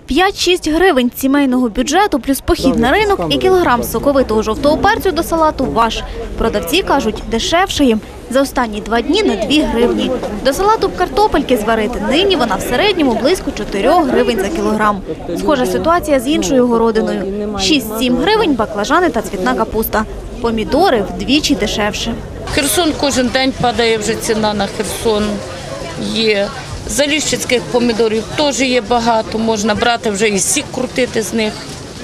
5-6 гривень сімейного бюджету плюс похід на ринок і кілограм соковитого жовтого перцю до салату ваш. Продавці кажуть, дешевше їм за останні 2 дні на 2 гривні. До салату картопельки зварити нині вона в середньому близько 4 гривень за кілограм. Схожа ситуація з іншою городиною. 6-7 гривень баклажани та цвітна капуста. Помідори вдвічі дешевше. Херсон кожен день падає вже ціна на Херсон. Є. Заліщицьких помідорів теж є багато, можна брати вже і сік крутити з них,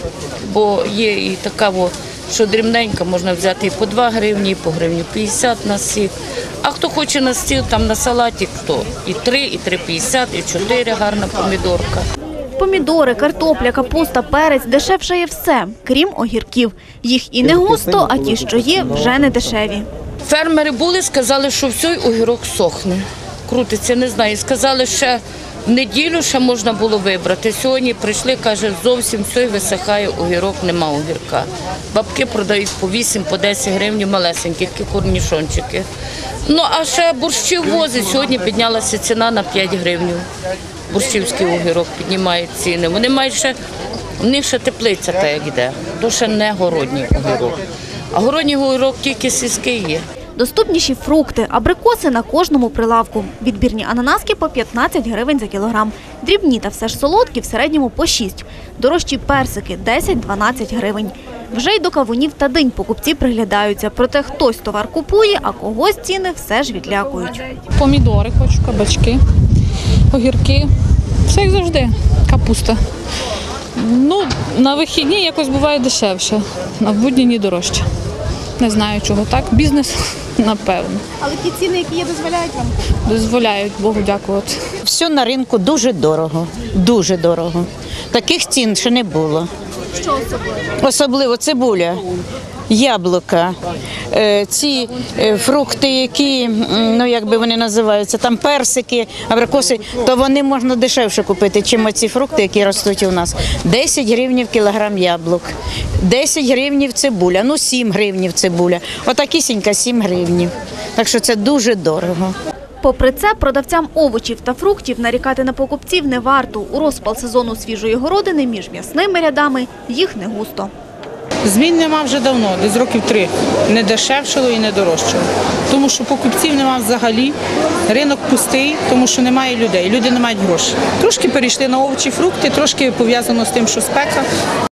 бо є і така, що дрібненька, можна взяти і по 2 гривні, і по гривню 50 на сік. А хто хоче на стіл, там на салаті, хто і 3, і 3,50, і 4 гарна помідорка. Помідори, картопля, капуста, перець – дешевше є все, крім огірків. Їх і не густо, а ті, що є, вже не дешеві. Фермери були, сказали, що все, огірок сохне. Крутиться, не знаю. Сказали, ще в неділю ще можна було вибрати. Сьогодні прийшли, каже, зовсім все, висихає огірок, нема огірка. Бабки продають по 8, по 10 гривень малесеньких корнішончики. Ну, а ще борщів возить. Сьогодні піднялася ціна на 5 гривень. Борщівський огірок піднімає ціни. Вони мають ще, в них ще теплиця та як йде, то ще не городній огірок. А городній огірок тільки сільський є. Доступніші фрукти, абрикоси на кожному прилавку. Відбірні ананаски по 15 гривень за кілограм. Дрібні та все ж солодкі в середньому по 6. Дорожчі персики – 10-12 гривень. Вже й до кавунів та динь покупці приглядаються. Проте хтось товар купує, а когось ціни все ж відлякують. Помідори хочу, кабачки, огірки. Все як завжди. Капуста. Ну, на вихідні якось буває дешевше, на будні дорожче. Не знаю, чого так. Бізнес, напевно. Але ті ціни, які є, дозволяють вам? Дозволяють, Богу дякувати. Все на ринку дуже дорого, дуже дорого. Таких цін ще не було. Що особливо? Особливо цибуля, яблука, ці фрукти, які, ну як би вони називаються, там персики, абрикоси, то вони можна дешевше купити, чим оці фрукти, які ростуть у нас. 10 гривень кілограм яблук, 10 гривень цибуля, ну 7 гривень цибуля, отакісінька 7 гривень. Так що це дуже дорого. Попри це, продавцям овочів та фруктів нарікати на покупців не варто. У розпал сезону свіжої городини між м'ясними рядами їх не густо. Змін нема вже давно, десь років 3. Не дешевшало і не дорожчало. Тому що покупців нема взагалі, ринок пустий, тому що немає людей, люди не мають грошей. Трошки перейшли на овочі, фрукти, трошки пов'язано з тим, що спека.